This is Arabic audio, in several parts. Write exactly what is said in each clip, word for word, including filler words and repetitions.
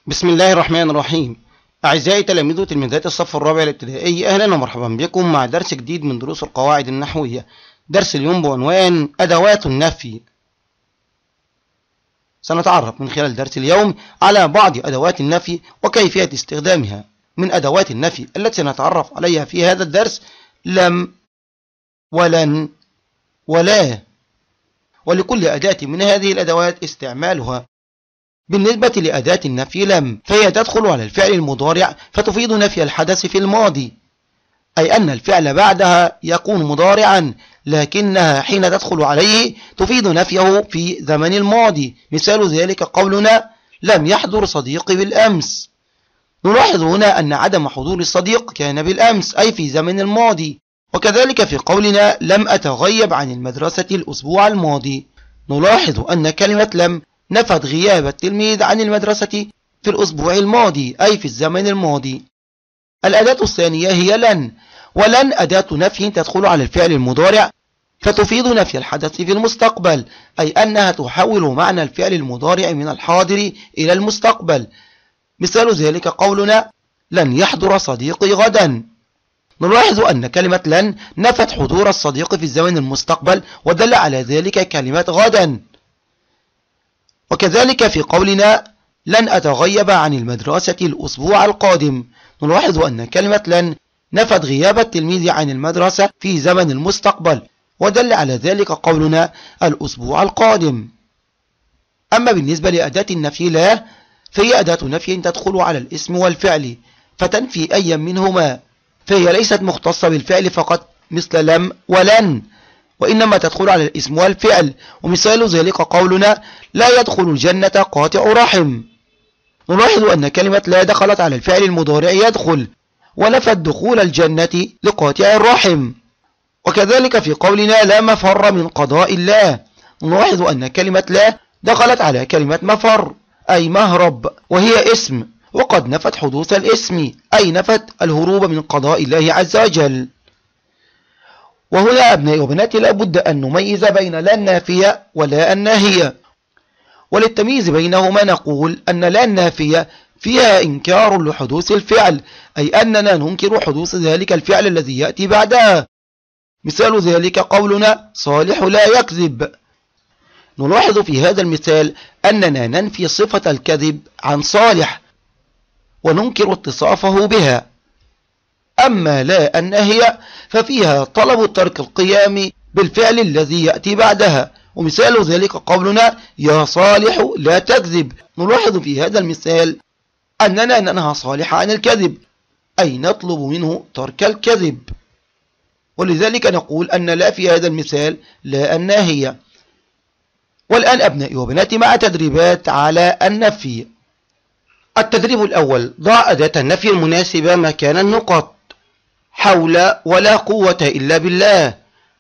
بسم الله الرحمن الرحيم. أعزائي تلاميذ وتلميذات الصف الرابع الابتدائي، أهلا ومرحبا بكم مع درس جديد من دروس القواعد النحوية. درس اليوم بعنوان أدوات النفي. سنتعرف من خلال درس اليوم على بعض أدوات النفي وكيفية استخدامها. من أدوات النفي التي سنتعرف عليها في هذا الدرس لم ولن ولا، ولكل أداة من هذه الأدوات استعمالها. بالنسبة لأداة النفي لم، فهي تدخل على الفعل المضارع فتفيد نفي الحدث في الماضي، أي أن الفعل بعدها يكون مضارعا، لكنها حين تدخل عليه تفيد نفيه في زمن الماضي. مثال ذلك قولنا لم يحضر صديقي بالأمس. نلاحظ هنا أن عدم حضور الصديق كان بالأمس، أي في زمن الماضي. وكذلك في قولنا لم أتغيب عن المدرسة الأسبوع الماضي، نلاحظ أن كلمة لم نفت غياب التلميذ عن المدرسة في الأسبوع الماضي، أي في الزمن الماضي. الأداة الثانية هي لن، ولن أداة نفي تدخل على الفعل المضارع فتفيد نفي الحدث في المستقبل، أي أنها تحول معنى الفعل المضارع من الحاضر إلى المستقبل. مثال ذلك قولنا لن يحضر صديقي غدا. نلاحظ أن كلمة لن نفت حضور الصديق في الزمن المستقبل، ودل على ذلك كلمة غدا. وكذلك في قولنا لن أتغيب عن المدرسة الأسبوع القادم، نلاحظ أن كلمة لن نفت غياب التلميذ عن المدرسة في زمن المستقبل، ودل على ذلك قولنا الأسبوع القادم. أما بالنسبة لأداة النفي لا، فهي أداة نفي تدخل على الاسم والفعل فتنفي أي منهما، فهي ليست مختصة بالفعل فقط مثل لم ولن، وإنما تدخل على الاسم والفعل. ومثال ذلك قولنا لا يدخل الجنة قاطع رحم. نلاحظ أن كلمة لا دخلت على الفعل المضارع يدخل، ونفت دخول الجنة لقاطع الرحم. وكذلك في قولنا لا مفر من قضاء الله، نلاحظ أن كلمة لا دخلت على كلمة مفر أي مهرب، وهي اسم، وقد نفت حدوث الاسم، أي نفت الهروب من قضاء الله عز وجل. وهنا أبنائي وبناتي لابد أن نميز بين لا النافية ولا الناهية، وللتمييز بينهما نقول أن لا النافية فيها إنكار لحدوث الفعل، أي أننا ننكر حدوث ذلك الفعل الذي يأتي بعدها. مثال ذلك قولنا صالح لا يكذب. نلاحظ في هذا المثال أننا ننفي صفة الكذب عن صالح وننكر اتصافه بها. أما لا الناهية ففيها طلب ترك القيام بالفعل الذي يأتي بعدها، ومثال ذلك قولنا يا صالح لا تكذب. نلاحظ في هذا المثال أننا ننهى صالح عن الكذب، أي نطلب منه ترك الكذب، ولذلك نقول أن لا في هذا المثال لا الناهية. والآن أبنائي وبناتي مع تدريبات على النفي. التدريب الأول: ضع أداة النفي المناسبة مكان النقط. حول ولا قوة إلا بالله.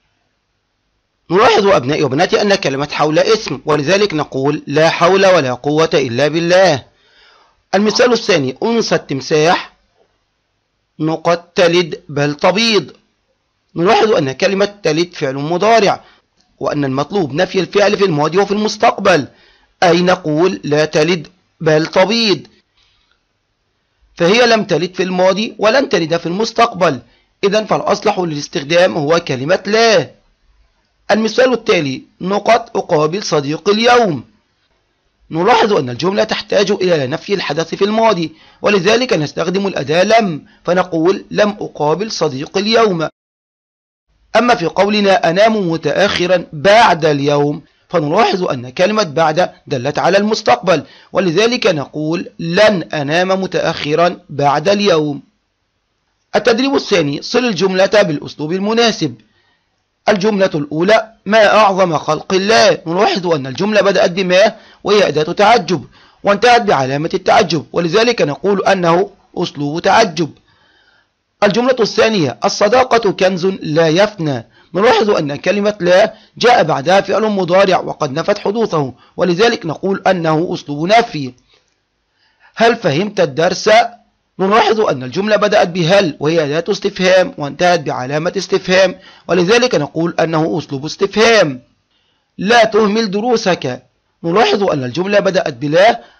نلاحظ أبنائي وبناتي أن كلمة حول اسم، ولذلك نقول لا حول ولا قوة إلا بالله. المثال الثاني: أنثى التمساح نقط تلد بل تبيض. نلاحظ أن كلمة تلد فعل مضارع، وأن المطلوب نفي الفعل في الماضي وفي المستقبل، أي نقول لا تلد بل تبيض، فهي لم تلد في الماضي ولن تلد في المستقبل، إذن فالأصلح للاستخدام هو كلمة لا. المثال التالي: نقط أقابل صديق اليوم. نلاحظ أن الجملة تحتاج إلى نفي الحدث في الماضي، ولذلك نستخدم الأداة لم، فنقول لم أقابل صديق اليوم. أما في قولنا أنام متأخرا بعد اليوم، فنلاحظ أن كلمة بعد دلت على المستقبل، ولذلك نقول لن أنام متأخرا بعد اليوم. التدريب الثاني: صل الجملة بالأسلوب المناسب. الجملة الأولى: ما أعظم خلق الله. نلاحظ أن الجملة بدأت بما، وهي أداة تعجب، وانتهت بعلامة التعجب، ولذلك نقول أنه أسلوب تعجب. الجملة الثانية: الصداقة كنز لا يفنى. نلاحظ أن كلمة لا جاء بعدها فعل مضارع وقد نفت حدوثه، ولذلك نقول أنه أسلوب نفي. هل فهمت الدرس؟ نلاحظ أن الجملة بدأت بهل، وهي أداة استفهام، وانتهت بعلامة استفهام، ولذلك نقول أنه أسلوب استفهام. لا تهمل دروسك. نلاحظ أن الجملة بدأت بلا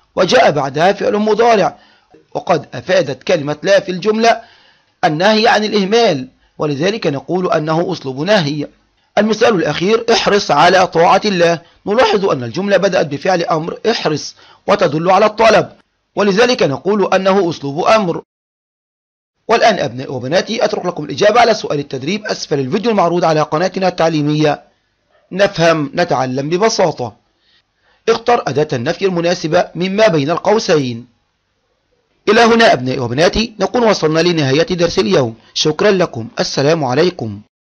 وجاء بعدها فعل مضارع، وقد أفادت كلمة لا في الجملة النهي عن الإهمال، ولذلك نقول أنه أسلوب نهي. المثال الأخير: احرص على طاعة الله. نلاحظ أن الجملة بدأت بفعل أمر احرص وتدل على الطلب، ولذلك نقول أنه أسلوب أمر. والآن أبنائي وبناتي أترك لكم الإجابة على سؤال التدريب أسفل الفيديو المعروض على قناتنا التعليمية نفهم نتعلم ببساطة. اختر أداة النفي المناسبة مما بين القوسين. إلى هنا أبنائي وبناتي نكون وصلنا لنهاية درس اليوم. شكرا لكم. السلام عليكم.